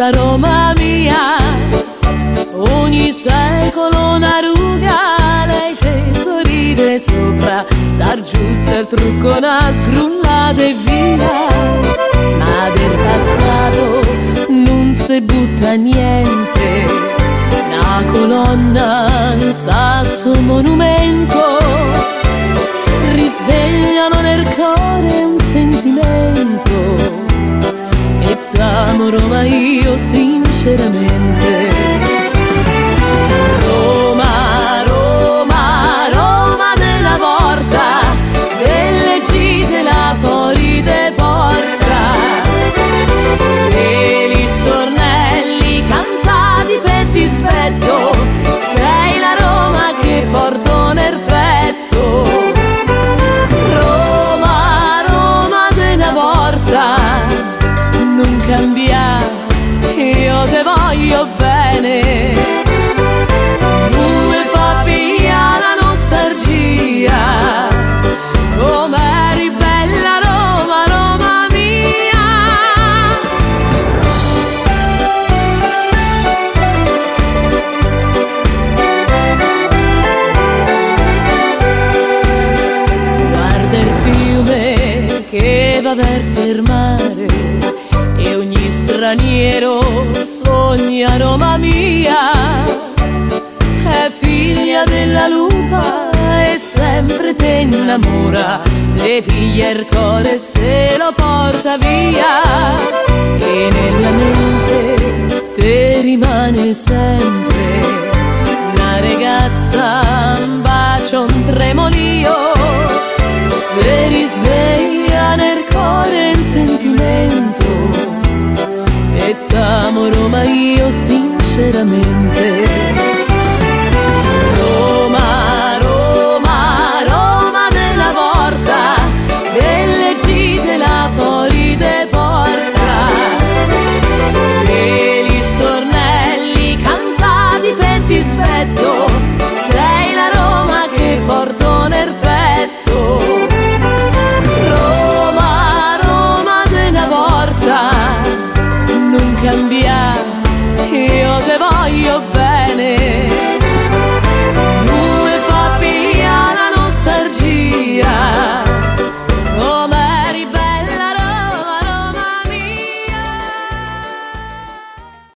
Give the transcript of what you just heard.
questa Roma mia. Ogni secolo una ruga, lei ci sorride sopra, s'aggiusta il trucco, una sgrullata e via. Ma del passato non si butta niente, una colonna, un sasso, un monumento, risvegliano nel cuore un sentimento. E t'amo Roma io sinceramente. Roma, Roma, Roma della porta, delle gite là fuori de porta, e gli stornelli cantati per dispetto, sei la Roma che porto nel petto. Roma, Roma della porta, non cambiare, io te voglio bene. Com'eri bella Roma, Roma mia. Guarda il fiume che va verso il mare e ogni straniero sogna Roma mia. È figlia della lupa e sempre te innamora, te piglia il cuore e se lo porta via. E nella mente te rimane sempre una ragazza, un bacio, un tremolio, se risveglia nel cuore un sentimento. E t'amo Roma io sinceramente.